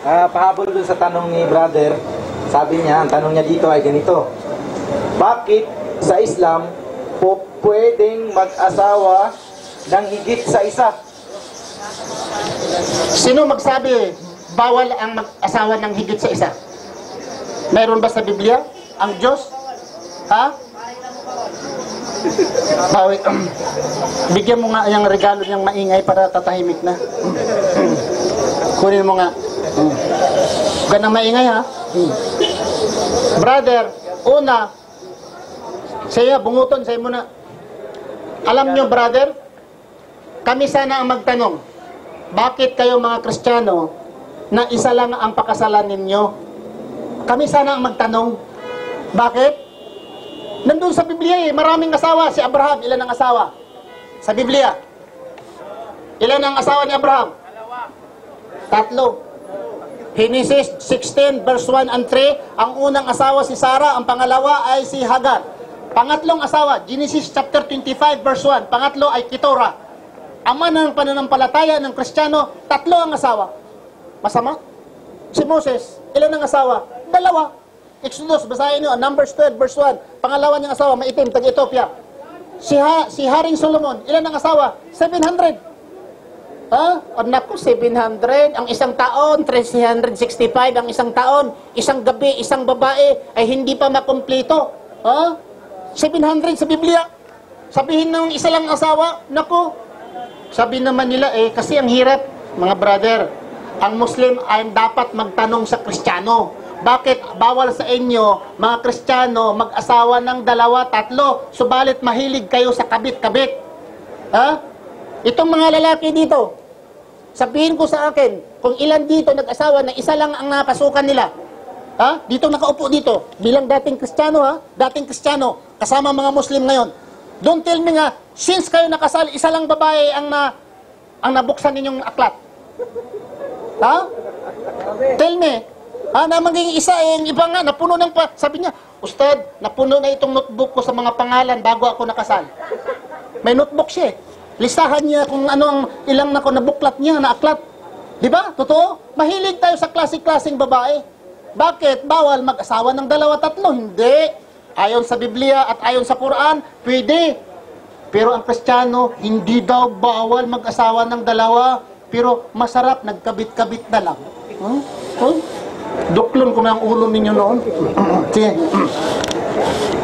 pahabol dun sa tanong ni brother, sabi niya, ang tanong niya dito ay ganito. Bakit sa Islam po pwedeng mag-asawa ng higit sa isa? Sino magsabi bawal ang mag-asawa ng higit sa isa? Meron ba sa Biblia? Ang Diyos? Ha? Bigyan mo nga yung regalo niyang maingay para tatahimik na. Kunin mo nga. Huwag nang maingay, ha? Brother, una, saya, bunguton, saya muna. Alam nyo, brother, kami sana ang magtanong, bakit kayo mga Kristiyano na isa lang ang pakasalan ninyo? Kami sana ang magtanong, bakit? Nandun sa Biblia maraming asawa. Si Abraham, ilan ang asawa? Sa Biblia. Ilan ang asawa ni Abraham? 3. Genesis 16 verse 1 and 3, ang unang asawa si Sarah, ang pangalawa ay si Hagar. Pangatlong asawa, Genesis chapter 25 verse 1, pangatlo ay Keturah. Ama ng pananampalataya ng Kristiyano, 3 ang asawa. Masama? Si Moses, ilan ang asawa? 2. Exodus, basahin nyo, Numbers 12 verse 1, pangalawa niyang asawa, maitim, taga-Ethiopia. Si Haring Solomon, ilan ang asawa? 700. O naku, 700, ang isang taon, 365 ang isang taon, isang gabi, isang babae, ay hindi pa makumpleto. 700 sa Biblia. Sabihin ng isa lang asawa, naku, sabi naman nila, kasi ang hirap, mga brother, ang Muslim ay dapat magtanong sa Kristiyano. Bakit bawal sa inyo, mga Kristiyano, mag-asawa ng 2, 3, subalit mahilig kayo sa kabit-kabit? Itong mga lalaki dito, sabihin ko sa akin, kung ilan dito nag-asawa na isa lang ang napasukan nila, dito nakaupo dito, bilang dating Kristiyano, dating Kristiyano, kasama mga Muslim ngayon, don't tell me nga, since kayo nakasal, isa lang babae ang nabuksan ninyong aklat. Tell me, na maging isa, yung iba nga, napuno ng sabi niya, Ustad, napuno na itong notebook ko sa mga pangalan bago ako nakasal. May notebook siya. Listahan niya kung ano ang ilang nabuklat niya, na aklat. Di ba? Totoo? Mahilig tayo sa klaseng-klaseng babae. Bakit? Bawal mag-asawa ng 2, 3? Hindi. Ayon sa Biblia at ayon sa Quran, pwede. Pero ang Kristiyano, hindi daw bawal mag-asawa ng 2, pero masarap, nagkabit-kabit na lang. Duklon ko na ang ulo ninyo noon. Sige.